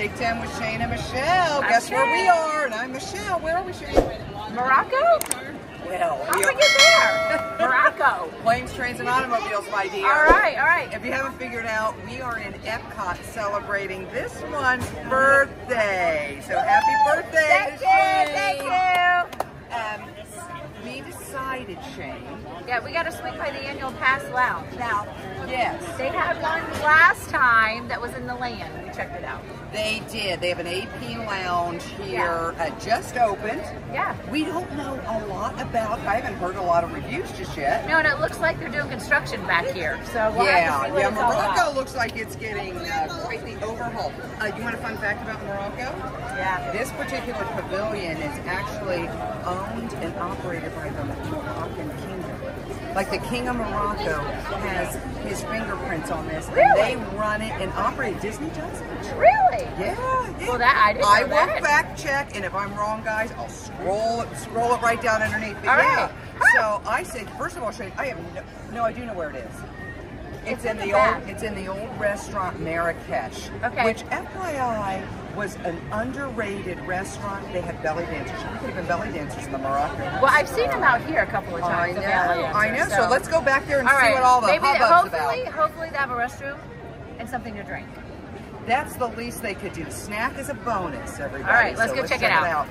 Take 10 with Shane and Michelle. Guess where we are? And I'm Michelle. Where are we, Shane? Morocco? Well, How did we get there? Morocco. Planes, Trains, and Automobiles, my dear. All right, all right. If you haven't figured out, we are in Epcot celebrating this one's birthday. So happy birthday, Thank you, thank you. We decided, Shane. Yeah, we got to swing by the annual pass lounge. Now, Yes. they had one last time that was in the land. We checked it out. They did. They have an AP lounge here, just opened. Yeah. We don't know a lot about, I haven't heard a lot of reviews just yet. No, and it looks like they're doing construction back here. So we'll have to see what it's all Morocco about. looks like it's getting quite the overhaul. You want a fun fact about Morocco? Yeah. This particular pavilion is actually owned and operated by the Moroccan kingdom. Like the King of Morocco has his fingerprints on this. Really? And they run it and operate. Disney does it. Really? Yeah. Well, that I didn't know I that. will fact check, and if I'm wrong, guys, I'll scroll it right down underneath. But All yeah. right. So I said, first of all, Shane, I have no, I do know where it is. It's in the back. old. It's in the old restaurant Marrakesh, Okay. which FYI was an underrated restaurant. They had belly dancers. You could have been belly dancers in the Moroccan. Well, I've seen them out here a couple of I times. know. I know. So let's go back there and all see right. what all the Maybe hubbub's about. hopefully they have a restroom and something to drink. That's the least they could do. Snack is a bonus, everybody. All right, let's So go check it out.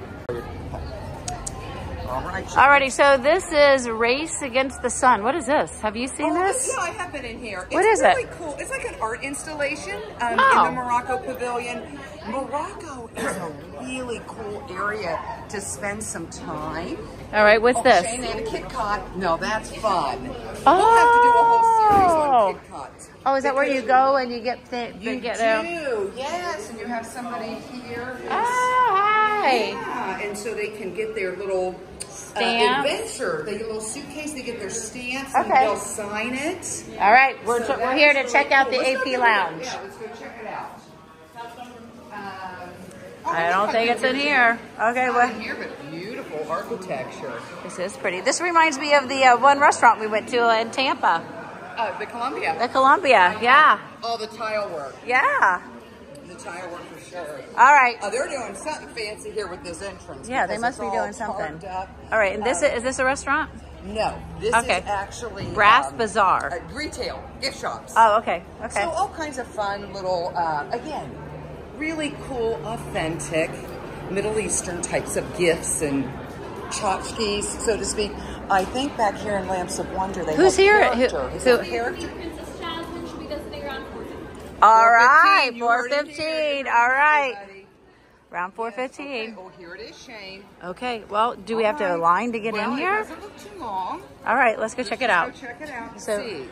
All right. Alrighty, so this is Race Against the Sun. What is this? Have you seen this? Yeah, I have been in here. What is it? It's really cool. It's like an art installation in the Morocco Pavilion. Morocco is a really cool area to spend some time. All right, what's this? Shane, and a Kit Kat. No, that's fun. Oh. We'll have to do a whole series on Kit Kats. Oh, is that where you go and you get You get do, yes, and you have somebody here. Oh, hi. Yeah, and so they can get their little Stamps. adventure. They get a little suitcase, they get their stamps, Okay. and they'll sign it. All right, we're here to That's check really out the cool. Let's go AP do it. Lounge. Yeah, let's go check it out. I don't think it's in here. Okay, Not well, in here, but beautiful architecture. this is pretty. This reminds me of the one restaurant we went to in Tampa, The Columbia. the Columbia. Yeah, All the tile work. yeah. The tile work for sure. All right. They're doing something fancy here with this entrance. Yeah, they because must it's be all doing something. carved up. All right, and is this a restaurant? No, this Okay. is actually Brass Bazaar. Retail, gift shops. Oh, okay, okay. So all kinds of fun little, again, really cool, authentic Middle Eastern types of gifts and tchotchkes, so to speak. I think back here in Lamps of Wonder, they Who's have here? character. Is Who- that character? Princess Jasmine should be visiting around 4:15. All right, 4:15, you heard it 4:15. here, All right, everybody. round Yes, 4:15. okay. Oh, here it is, Shane. Okay, well, do we have to All right. line to get in Well, here? It doesn't look too long. All right, let's go check it out. Go check it out and So- see.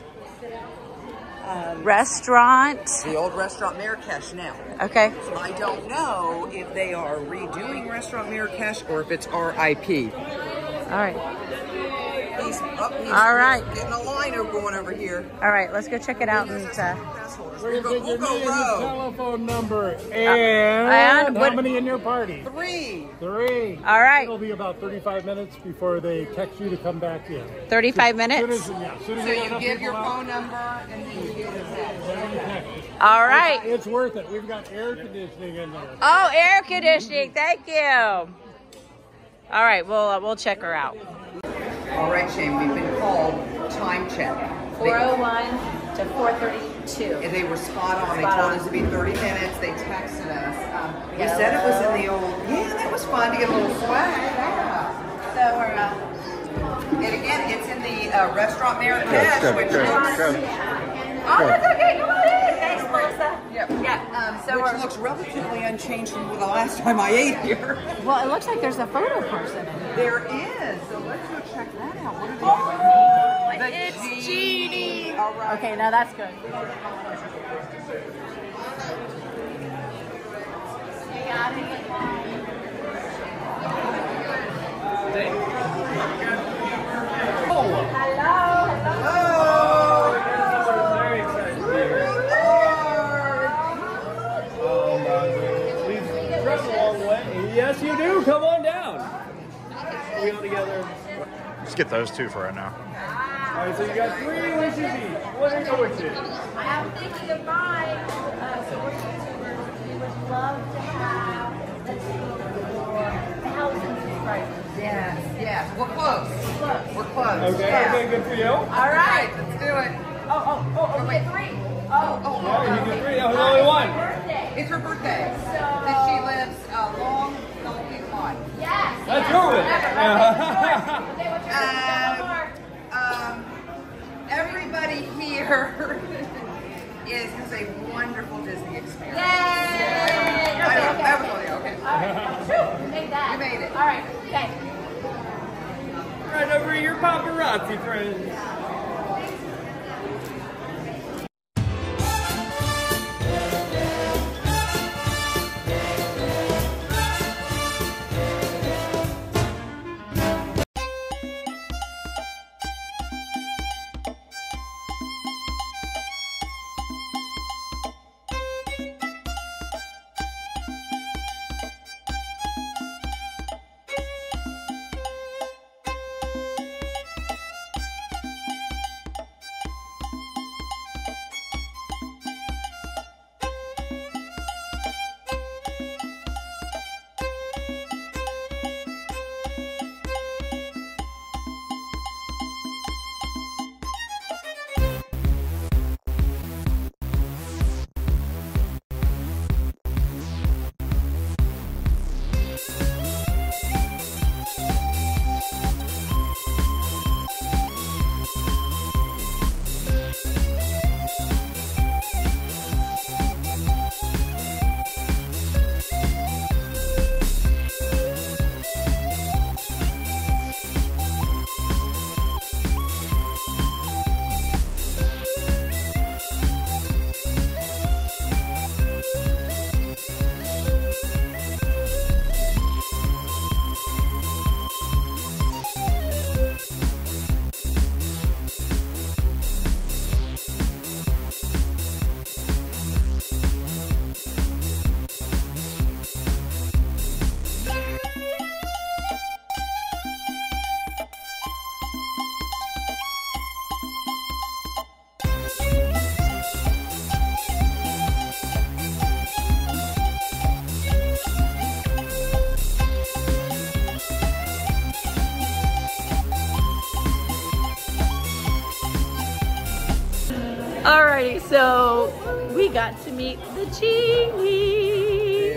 Restaurant. The old restaurant Marrakesh now. Okay. I don't know if they are redoing Restaurant Marrakesh or if it's RIP. All right. He's All right. getting a line going over here. All right, let's go check it out. And We're gonna take your name and row. telephone number and and what- how many in your party? 3. 3. All right. It'll be about 35 minutes before they text you to come back in. 35 Soon minutes. as So we get you enough give people your out, phone number and then you get your text. All right. It's worth it. We've got air conditioning in there. Oh, air conditioning. Thank you. All right, we'll check her out. All right, Shane, we've been called time check. 4:01 to 4:32. They were spot on. They Spot told on. us to be 30 minutes. They texted us. We Yeah. said it was in the old. Yeah, that was fun to get a little swag. Yeah. So we're And again, it's in the restaurant Marrakesh, which looks. Oh, that's okay. Come on in. Thanks, Melissa. Yep. Yeah. So Which we're. looks relatively unchanged from the last time I ate here. Well, it looks like there's a photo person in here. There is, so let's go check that out. What are they doing? It's Jeannie. All right. Okay, now that's good. You got it. Very excited to be here. We've traveled a long way. Yes, you do. Come on down. We all together. Let's get those two for right now. All right, so you got 3 wishes each. What are your wishes? I'm thinking of mine. So we're going to love Okay, okay, good for you. All right, let's do it. Oh, wait, 3. Yeah, you get 3. That was only 1. It's her birthday. And she lives a long, healthy life. Yes. That's your win. Okay, what's your Everybody here has a wonderful Disney experience. Yay! I don't know. That was only okay. All right. Whew, you made that. You made it. All right. Okay. Right over your paparazzi friends. Alrighty, so we got to meet the genie.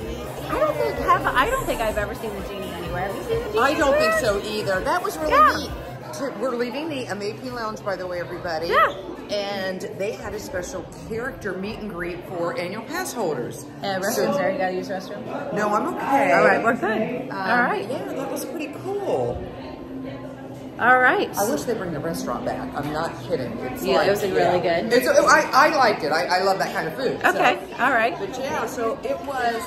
I don't think I've ever seen the genie anywhere. Have you seen the genie? I don't think anywhere? so either. That was really Yeah. neat. We're leaving the MAP Lounge, by the way, everybody. Yeah. And they had a special character meet and greet for annual pass holders. Restrooms there. You gotta use the restroom. No, I'm okay. All right, we're good. All right. Yeah, that was pretty cool. All right. I wish they bring the restaurant back. I'm not kidding. It's Yeah, like, it was really good. It's, I liked it. I love that kind of food. Okay. So. All right. But yeah, so it was.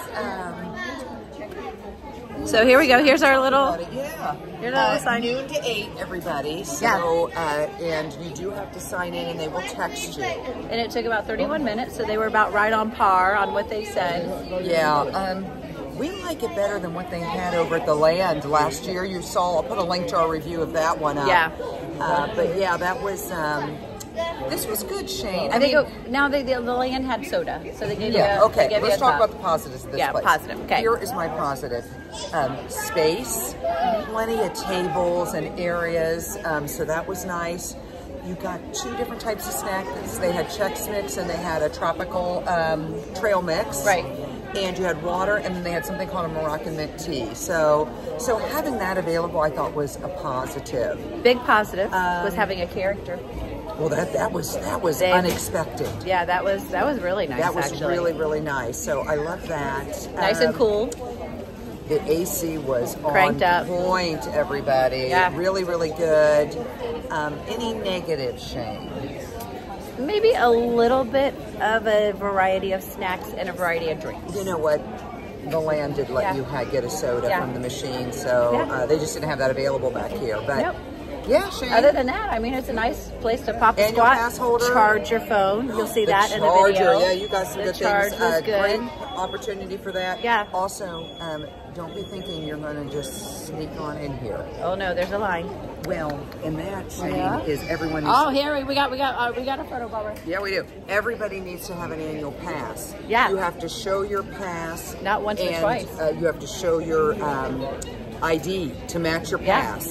So here we go. Here's our little. Yeah. Here's our little sign. Noon to 8, everybody. So, and you do have to sign in, and they will text you. And it took about 31 minutes, so they were about right on par on what they said. Yeah. We like it better than what they had over at the Land last year. You saw. I'll put a link to our review of that one up. Yeah. But yeah, that was. This was good, Shane. I think now the Land had soda, so they gave you. Okay. They gave Let's you a talk cup. about the positives of this place. Positive. Okay. Here is my positive. Space, plenty of tables and areas, so that was nice. You got 2 different types of snacks. They had Chex Mix and they had a tropical trail mix. Right. And you had water, and then they had something called a Moroccan mint tea. So having that available, I thought was a positive. Big positive was having a character. Well, that was unexpected. Yeah, that was really nice. That was actually. really nice. So I love that. Nice and cool. The AC was Cranked on up. point, everybody. Yeah. Really, really good. Any negative, Shane? Maybe a little bit of a variety of snacks and a variety of drinks. You know what? The Land did let you get a soda from the machine, so they just didn't have that available back here. But yeah, Shane. Other than that, I mean, it's a nice place to pop a Annual squat, pass holder. charge your phone. You'll see The that in the charger, video. yeah, you got some the good charge things. was good. Great opportunity for that. Yeah. Also, don't be thinking you're going to just sneak on in here. Oh no, there's a line. Well, and that, Shane, is everyone. Oh, here we got a photo, Barbara. Yeah, we do. Everybody needs to have an annual pass. Yeah. You have to show your pass. Not once but and, twice. You have to show your ID to match your pass.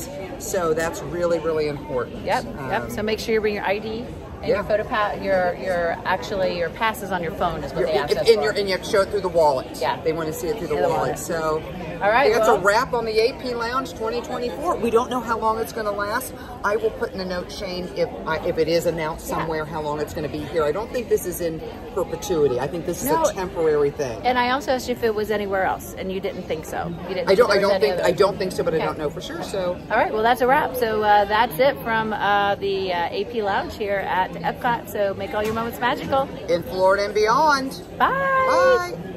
So that's really, really important. Yep, yep. So make sure you bring your ID and your photo pass. Your passes on your phone is what they access for. And you have to show it through the wallet. Yeah. They want to see it through the wallet. So, all right. That's a wrap on the AP Lounge 2024. We don't know how long it's going to last. I will put in a note, Shane, if it is announced somewhere how long it's going to be here. I don't think this is in perpetuity. I think this is a temporary thing. And I also asked you if it was anywhere else, and you didn't think so. You didn't. I don't think so, but I don't know for sure. So. All right. Well, that's a wrap. So that's it from the AP Lounge here at Epcot. So make all your moments magical in Florida and beyond. Bye. Bye.